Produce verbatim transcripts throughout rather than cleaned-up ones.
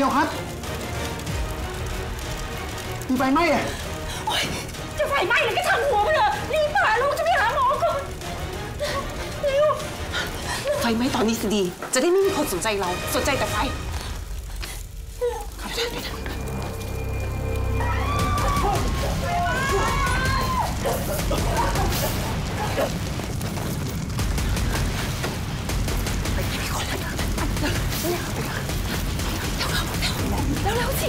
รอครับมีไฟไหม้อะจะไฟไหม้เลยก็ช่างหัวไปเถอะรีบพาลูกจะไปหาหมอก่อนเร็วไฟไหม้ตอนนี้สิดีจะได้ไม่มีคนสนใจเราสนใจแต่ไฟขอบใจด้วยนะเร็วเร็วสิ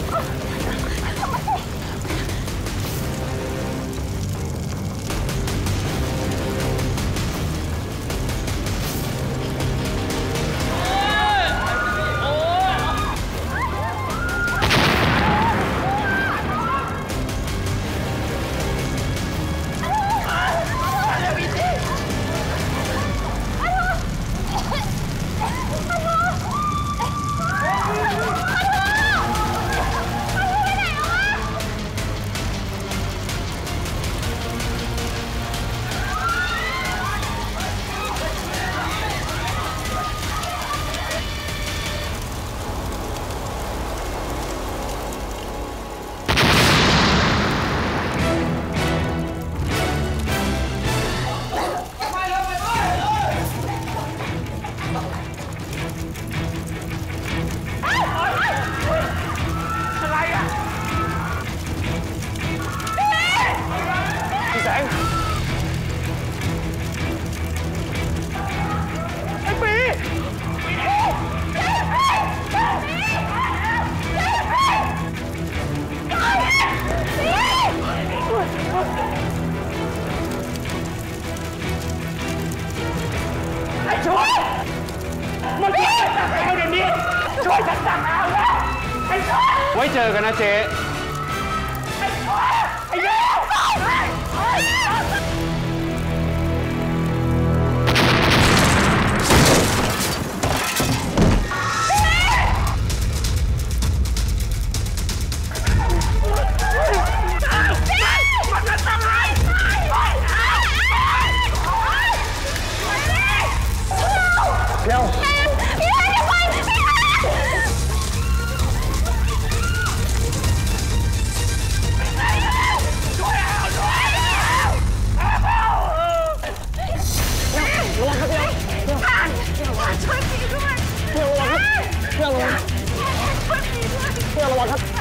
ช่วยมันช่วยจับเอาเดี๋ยวนี้ช่วยจับเอาแล้วไอ้ช่วยไว้เจอกันนะเจ๊ไอ้ช่วยไอ้เลี้ยวเดี๋ยวพี่ฮันอย่าไปพี่ฮันช่วยเอาช่วยเอาระวังครับเดี๋ยวเดี๋ยวช่วยพี่ด้วยเดี๋ยวระวังครับเดี๋ยวระวังช่วยพี่ด้วยเดี๋ยวระวังครับ